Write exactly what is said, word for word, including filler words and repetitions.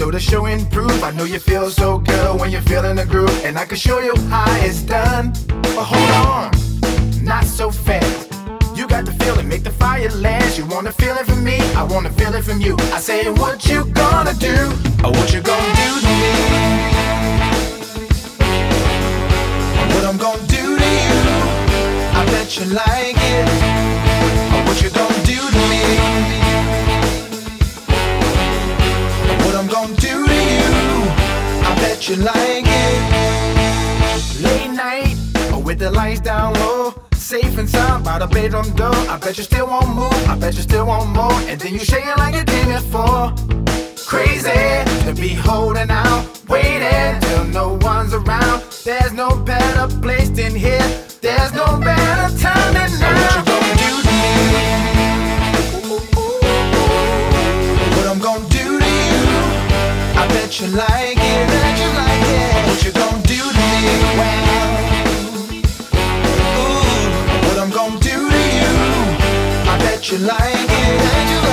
know the show improve. I know you feel so good when you're feeling the groove, and I can show you how it's done. But hold on, not so fast. You got to feel it, make the fire last. You wanna feel it from me, I wanna feel it from you. I say, what you gonna do, or what you gonna do to me? What I'm gonna do to you, I bet you like it. Or what you gonna do to me? What I'm gonna do to you, I bet you like it. Late night, or with the lights down low, safe and sound by the bedroom door. I bet you still won't move, I bet you still want more. And then you shake it like you did before. Crazy to be holding out, waiting till no one's around. There's no better place than here, there's no better time than now. What you gonna do to me? What I'm gonna do to you, I bet you like it, bet you like it. What you gonna do to me? Well, ooh, what I'm gonna do to you, I bet you like it, bet you like it.